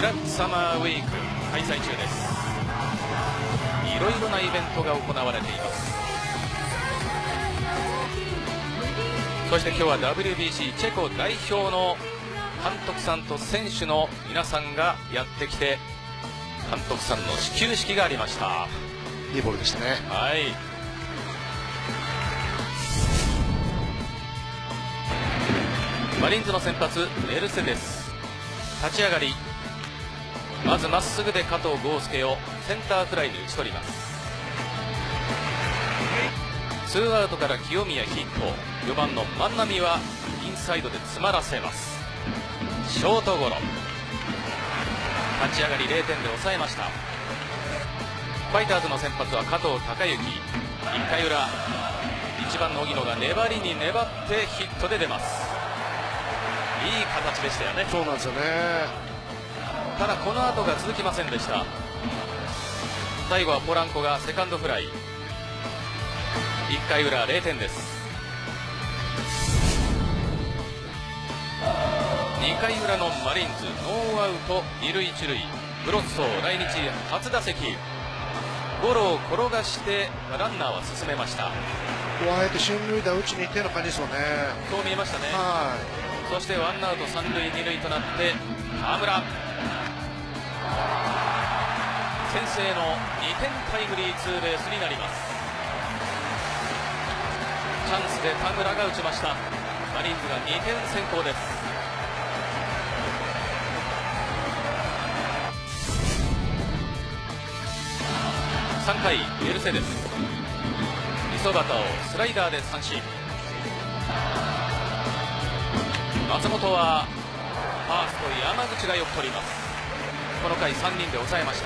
ラックサマーウィーク開催中です。いろいろなイベントが行われています。そして今日は WBC チェコ代表の監督さんと選手の皆さんがやってきて、監督さんの始球式がありました。 いいボールでしたね。 はい。マリーンズの先発メルセデス、立ち上がりまずまっすぐで加藤豪介をセンターフライで打ち取ります。ツーアウトから清宮ヒット、4番の万波はインサイドで詰まらせます。ショートゴロ。立ち上がり0点で抑えました。ファイターズの先発は加藤貴之。1回裏、1番の荻野が粘りに粘ってヒットで出ます。いい形でしたよね。 そうなんですよね。 ただこの後が続きませんでした。最後はポランコがセカンドフライ。1回裏0点です。2回裏のマリーンズ、ノーアウト2塁1塁、ブロッソー来日初打席、ゴロを転がしてランナーは進めました。 あえて進塁打打ちに行っての感じですよね。 そう見えましたね。 はい。 そしてワンアウト3塁2塁となって河村、先制の2点タイムリーツーベースになります。チャンスで田村が打ちました。マリーンズが2点先行です。3回メルセデス、磯端をスライダーで三振。松本はファースト山口がよく取ります。この回3人で抑えました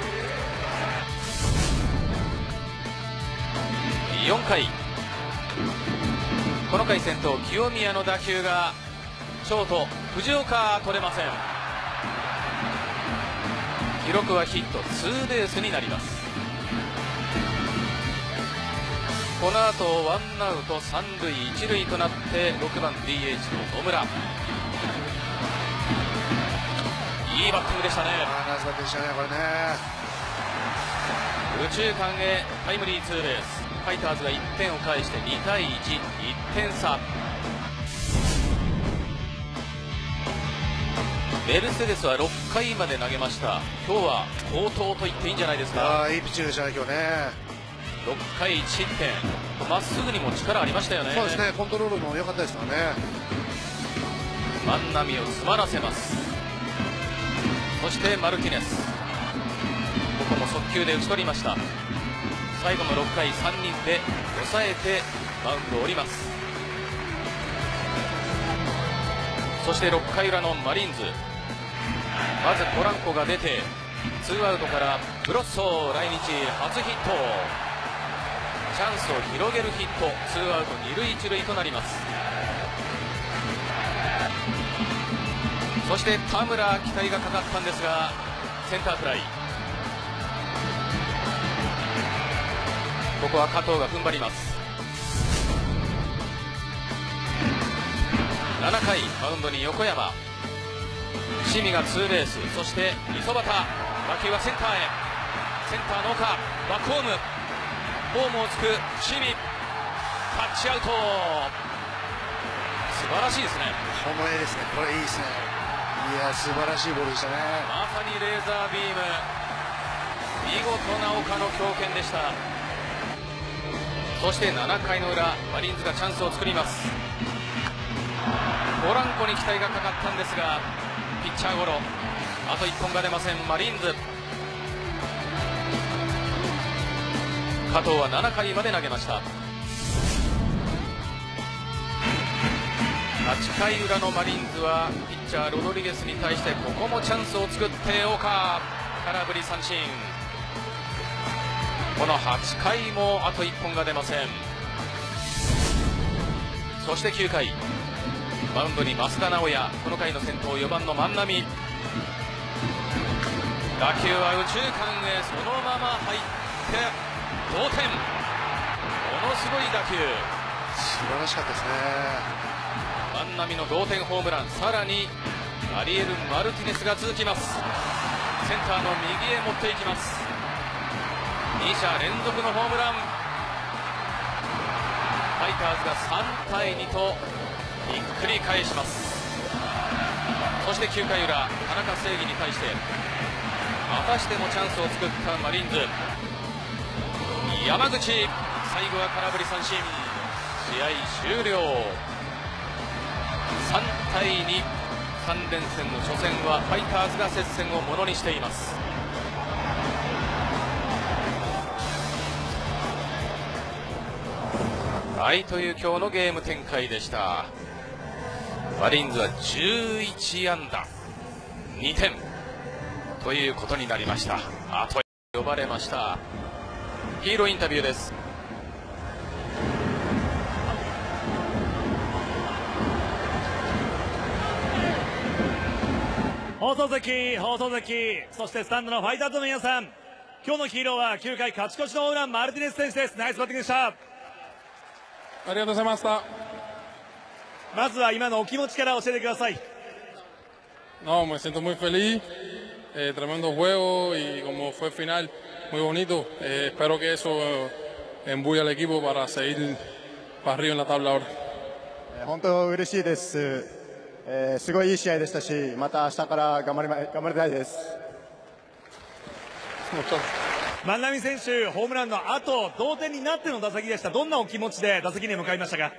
。4回、この回先頭清宮の打球がショート藤岡取れません。記録はヒットツーベースになります。この後ワンアウト3塁1塁となって6番 DH の野村、いいバッティングでしたね。 ナイスバッティングでしたね、これね。 右中間へタイムリーツーベース。ファイターズが1点を返して2対1、1点差。メルセデスは6回まで投げました。今日は好投と言っていいんじゃないですか。 いいピッチングでしたね、今日ね。 6回1失点、まっすぐにも力ありましたよね。 そうですね、コントロールも良かったですからね。 万波を詰まらせます。そしてマルティネス、ここも速球で打ち取りました。最後の6回3人で抑えてマウンドを降ります。そして6回裏のマリーンズ、まずポランコが出てツーアウトからブロッソー来日初ヒット、チャンスを広げるヒット、ツーアウト2塁1塁となります。そして田村、期待がかかったんですがセンターフライ。ここは加藤が踏ん張ります。7回マウンドに横山、伏見がツーベース、そして磯端、打球はセンターへ、センターの岡バックホーム、ホームをつく伏見、タッチアウト。素晴らしいですね。 この絵ですね、これいいですね。いや素晴らしいボールでしたね。 まさにレーザービーム、見事な岡の強肩でした。そして7回の裏マリーンズがチャンスを作ります。ポランコに期待がかかったんですがピッチャーゴロ、あと1本が出ませんマリーンズ。加藤は7回まで投げました。8回裏のマリーンズはピッチャーロドリゲスに対してここもチャンスを作って岡、空振り三振。この8回もあと1本が出ません。そして9回マウンドに増田直也、この回の先頭4番の万波、打球は右中間へそのまま入って同点。ものすごい打球、 素晴らしかったですね。 万波の同点ホームラン、さらにアリエル・マルティネスが続きます。 センターの右へ持っていきます。2者連続のホームラン。ファイターズが3対2とひっくり返します。そして9回裏、田中正義に対してまたしてもチャンスを作ったマリーンズ。山口、最後は空振り三振。試合終了。3対2、3連戦の初戦はファイターズが接戦をものにしています。はい、という今日のゲーム展開でした。マリーンズは11安打2点ということになりました。あと呼ばれました。ヒーローインタビューです。 放送席、そしてスタンドのファイターズの皆さん、今日のヒーローは9回勝ち越しのホームラン、マルティネス選手です。ナイスバッティングでした。 ありがとうございました。 まずは今のお気持ちから教えてください。 No, me siento muy feliz, tremendo juego y como fue final, muy bonito. Espero que eso embulle al equipo para seguir para arriba en la tabla ahora. 本当嬉しいです。すごいいい試合でしたし、また明日から頑張りたいです。 万波選手、ホームランの後、同点になっての打席でした。どんなお気持ちで打席に向かいましたか。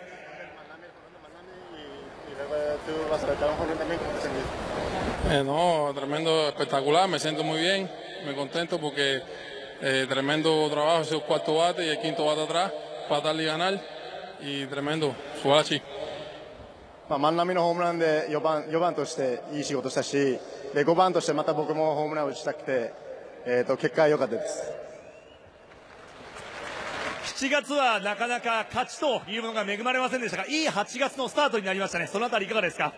No, tremendo, espectacular, me siento muy bien, me contento porque tremendo trabajo, ese cuarto bate y el quinto bate atrás para darle y ganar y tremendo, Subachi. 万波のホームランで4番としていい仕事したし、で5番としてまた僕もホームランを打ちたくて、結果は良かったです。 7月はなかなか勝ちというものが恵まれませんでしたが、いい8月のスタートになりましたね。そのあたりいかがですか。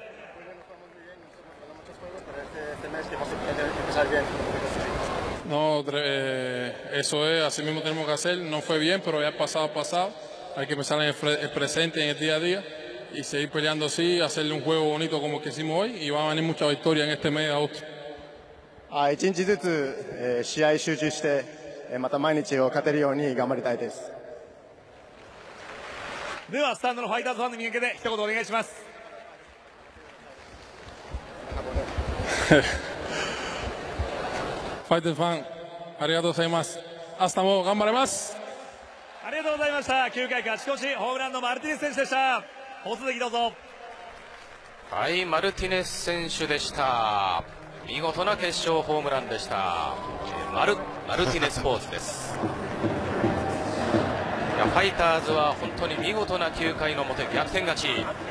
No, eso es, así mismo tenemos que hacer. No fue bien, pero ya pasado. Hay que pensar en el presente, en el día a día y seguir peleando así, hacerle un juego bonito como el que hicimos hoy y va a venir mucha victoria en este mes de agosto. 1日ずつ、試合集中して、また毎日を勝てるように頑張りたいです。 ではスタンドのファイターズファンに向けて一言お願いします。 ファイターズファン、ありがとうございます。明日も頑張ります。 ありがとうございました。9回勝ち越しホームランのマルティネス選手でした。放送席どうぞ。 はい、マルティネス選手でした。見事な決勝ホームランでした。マルティネスポーズです。いや、ファイターズは本当に見事な9回の表逆転勝ち。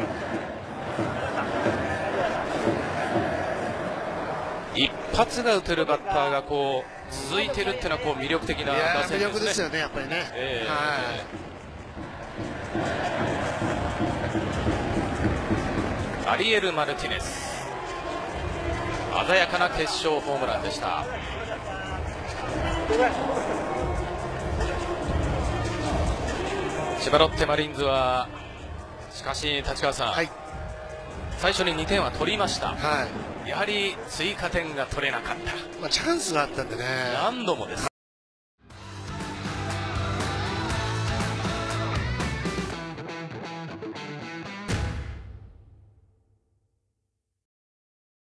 一発が打てるバッターがこう続いているっていうのはこう魅力的な打線ですね。 魅力ですよね、やっぱりね。 アリエル・マルティネス、鮮やかな決勝ホームランでした。千葉ロッテマリーンズはしかし立川さん、はい、最初に2点は取りました。はい、やはり追加点が取れなかった。 チャンスがあったんでね。 何度もです。